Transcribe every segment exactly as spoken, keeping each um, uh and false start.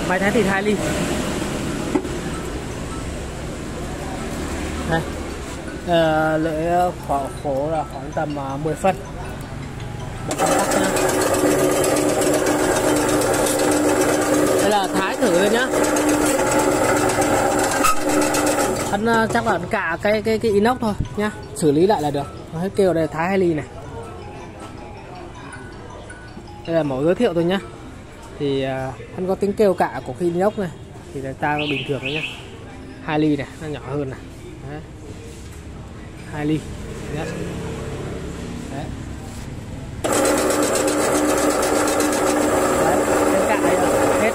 Máy thái thịt hai ly. Đây. À, lưỡi khổ, khổ là khoảng tầm uh, mười phân. Bật công tắc nhá. Đây là thái thử lên nhá. Ấn uh, chắc là ấn cả cái cái cái inox thôi nhá, xử lý lại là được. Nó hết kêu đây thái hai ly này. Đây là mẫu giới thiệu thôi nhá. Thì uh, hắn có tính kêu cạ của khi inox này thì là ta bình thường đấy nhá. hai ly này, nó nhỏ hơn này. Đấy. hai ly. Đấy. Đấy. Đấy, trên cạn đây là hết.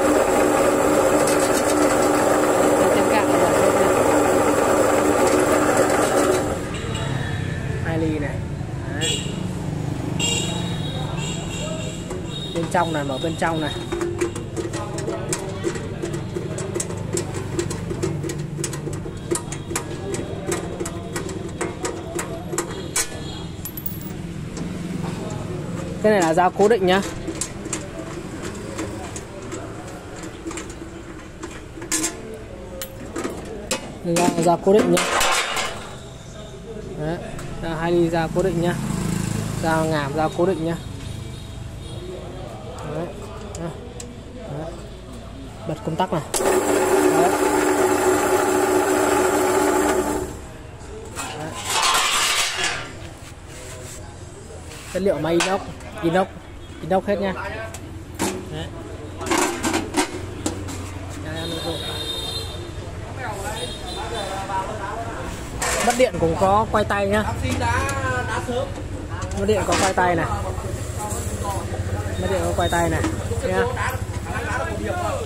Trên cạn đây là hết nha. hai ly này. Đấy. Bên trong này, mở bên trong này. Cái này là dao cố định nhá. Dao, dao cố định nhá. Đấy, dao hai ly dao cố định nhá. Dao ngàm dao cố định nhá. Đấy. Đấy. Đấy. Bật công tắc này. Đấy. Đấy. Chất liệu máy inox, inox, inox hết nha. Đấy. Mất điện cũng có quay tay nhá. Mất điện có quay tay này. Mất điện có quay tay này. Nha.